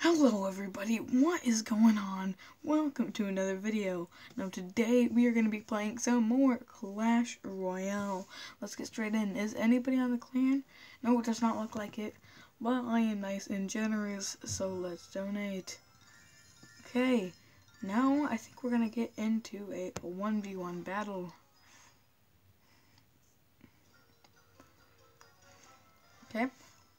Hello everybody, what is going on? Welcome to another video. Now today we are going to be playing some more Clash Royale. Let's get straight in. Is anybody on the clan? No, it does not look like it. But I am nice and generous, so let's donate. Okay, now I think we're going to get into a 1v1 battle. Okay.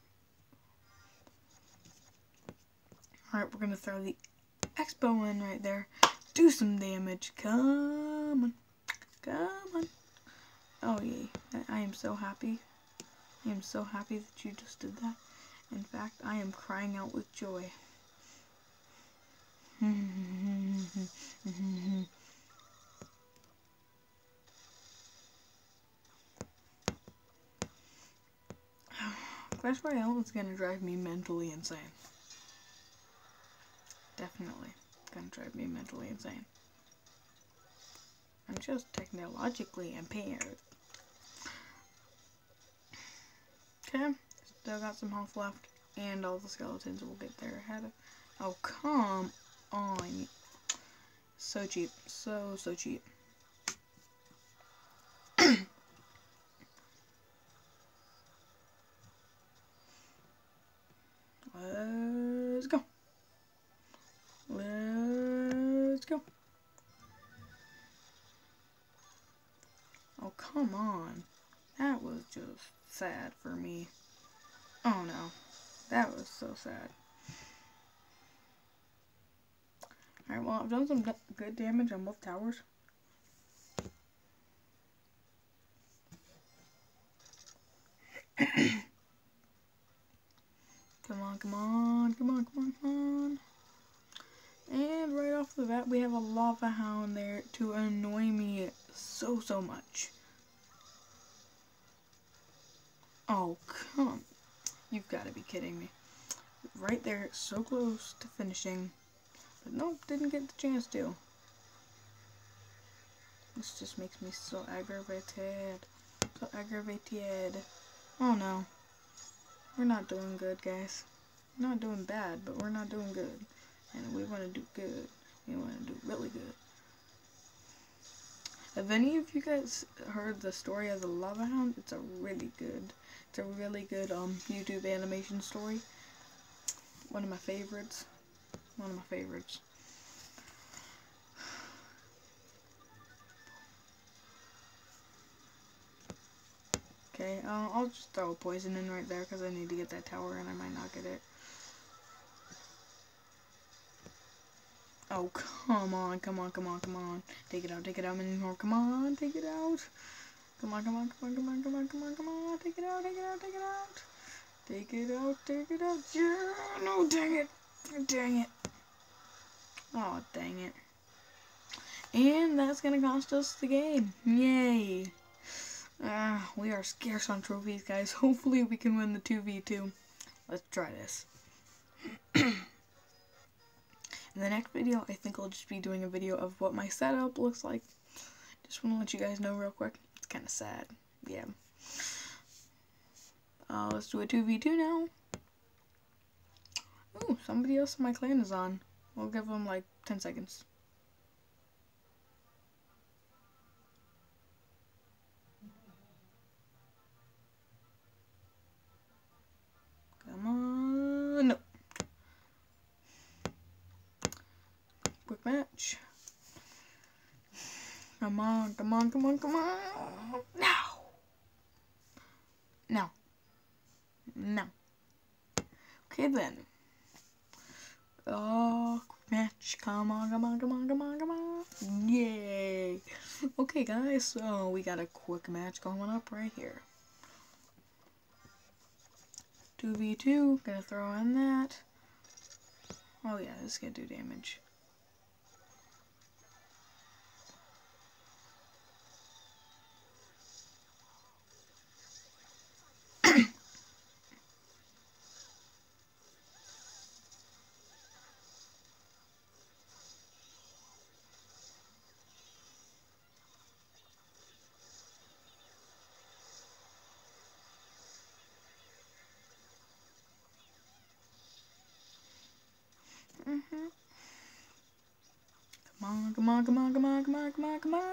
Alright, we're going to throw the Expo in right there. Do some damage. Come on. Come on. Oh, yay. I am so happy. I am so happy that you just did that. In fact, I am crying out with joy. Clash Royale is going to drive me mentally insane. Definitely gonna drive me mentally insane. I'm just technologically impaired. Okay, still got some health left, and all the skeletons will get there ahead of. Oh, come on. So cheap. So cheap. Let's go. Let's go. Oh, come on. That was just sad for me. Oh no. That was so sad. Alright, well, I've done some good damage on both towers. Come on, come on, come on, come on, come on. And right off the bat, we have a lava hound there to annoy me so much. Oh, come. You've got to be kidding me. Right there, so close to finishing. But nope, didn't get the chance to. This just makes me so aggravated. So aggravated. Oh no. We're not doing good, guys. We're not doing bad, but we're not doing good. And we want to do good. We want to do really good. Have any of you guys heard the story of the lava hound? It's a really good YouTube animation story. One of my favorites. One of my favorites. Okay, I'll just throw a poison in right there because I need to get that tower and I might not get it. Oh, come on, come on, come on, come on. Take it out anymore. Come on, take it out. Come on, come on, come on, come on, come on, come on, come on. Take it out, take it out, take it out. Take it out, take it out. Yeah, no, dang it. Dang it. Oh, dang it. And that's gonna cost us the game. Yay. We are scarce on trophies, guys. Hopefully we can win the 2v2. Let's try this. In the next video, I think I'll just be doing a video of what my setup looks like. Just want to let you guys know real quick. It's kind of sad. Yeah. Let's do a 2v2 now. Ooh, somebody else in my clan is on. We'll give them like 10 seconds. Come on. No. Quick match. Come on, come on, come on, come on. No. No. No. Okay then. Oh, quick match. Come on, come on, come on, come on, come on. Yay. Okay guys, so we got a quick match going up right here. 2v2, gonna throw in that. Oh yeah, this is gonna do damage. come on, come on, come on, come on, come on, come on.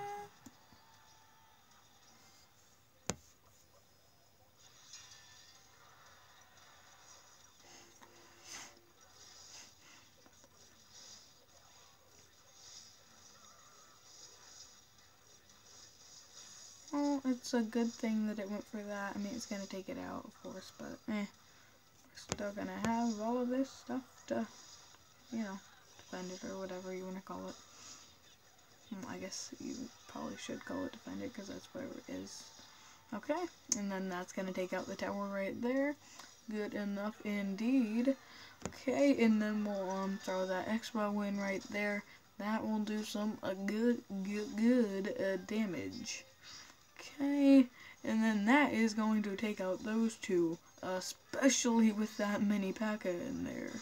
Well, it's a good thing that it went for that. I mean, it's gonna take it out, of course, but we're still gonna have all of this stuff to, you know, defend it or whatever you want to call it. I guess you probably should call it defend it because that's where it is. Okay, and then that's gonna take out the tower right there. Good enough indeed. Okay, and then we'll throw that X-bow in right there. That will do some good damage. Okay, and then that is going to take out those two, especially with that mini P.E.K.K.A. in there.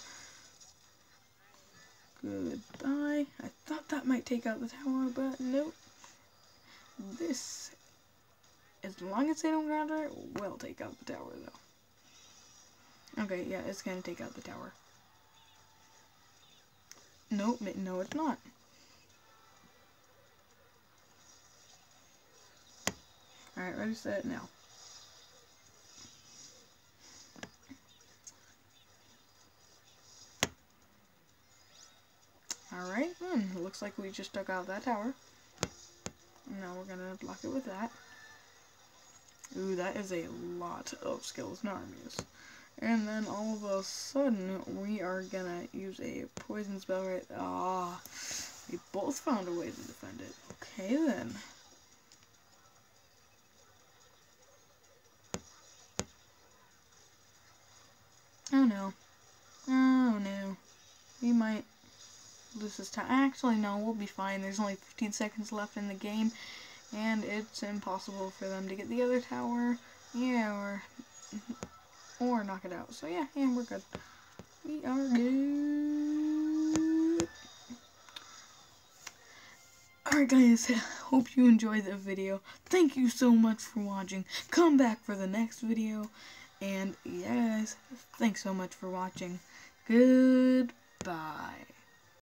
Goodbye. I thought that might take out the tower, but nope. This, as long as they don't counter it, will take out the tower, though. Okay, yeah, it's gonna take out the tower. Nope, no it's not. Alright, ready, set, now. Alright, it looks like we just took out that tower. Now we're gonna block it with that. Ooh, that is a lot of skeleton armies. And then all of a sudden, we are gonna use a poison spell right. We both found a way to defend it. Okay then. Oh no. Oh no. We might lose this time. Actually, no, we'll be fine. There's only 15 seconds left in the game, and it's impossible for them to get the other tower. Yeah, or knock it out. So yeah, we're good. We are good. Alright guys, hope you enjoyed the video. Thank you so much for watching. Come back for the next video. And yeah guys, thanks so much for watching. Goodbye.